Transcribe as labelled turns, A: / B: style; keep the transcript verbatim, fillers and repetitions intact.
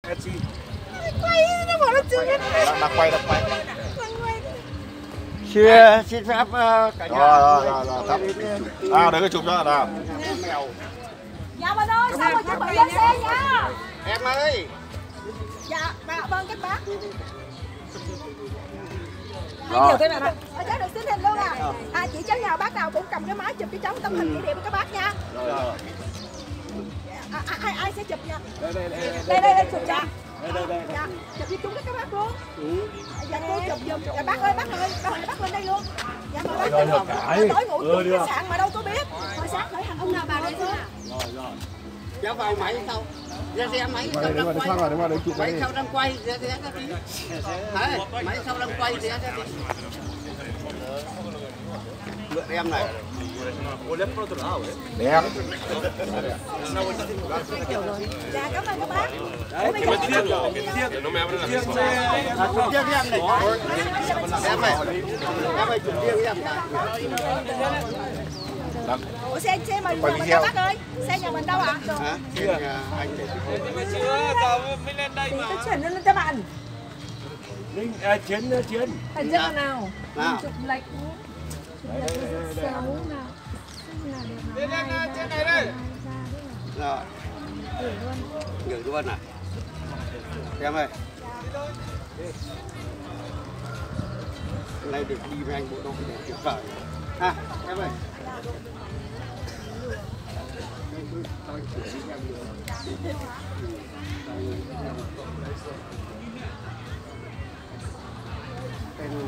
A: Quay nó bảo nó chưa biết.
B: Đặt quay đặt quay.
C: Xin xin phép cả nhà.
B: Rồi rồi rồi thắp. À để cái chụp cho nào.
A: Dạ bà ơi, sao mà chuẩn bị lên xe nha.
C: Em ơi.
A: Dạ, bà vâng các bác.
B: Rồi.
A: Ở cháu được xin hình luôn à. À chị cháu nào bác nào cũng cầm cái máy chụp cho cháu tấm hình kỷ niệm của các bác nha.
B: Rồi rồi.
A: À, ai ai sẽ chụp nha. Đây đây đây đây chụp nha. Đây đây đây. Dạ, chụp với chúng các bác luôn. Dạ cô chụp giùm. Dạ bác ơi bác ơi, bác ơi bác lên đây luôn. Dạ mời bác lên. Tối ngủ chung khách sạn mà đâu có biết. Hồi sáng khởi hành ông nào bà đây thôi.
C: Rồi rồi. Cháu vào máy sao? Ra xe máy
B: Qua
C: sau
B: đây,
C: đang
B: qua
C: quay.
B: đây, qua đây,
C: Máy sau đang quay ra xe ra đi. Đấy, máy sau đang quay ra ra đi. Mượn em này.
B: Đẹp.
A: Dạ cảm ơn các bác.
C: Đấy, chụp riêng. À, chụp riêng em này. Em này. Em ơi chụp riêng em này.
A: Ủa xe xe mình nhà mình đâu bác ơi? Xe nhà mình đâu ạ?
C: Hả? Xe nhà anh để
A: Thì tôi chuyển lên cho bạn.
D: Linh, à, chiến, chiến.
A: Hình chân nào?
C: nào.
A: Chụp lệch. Xấu nào.
C: Lên lên trên này đây. Rồi. Gửi luôn à? Em ơi. Hôm nay được đi với anh bộ đội để tuyệt vời. Ha, em ơi. Tên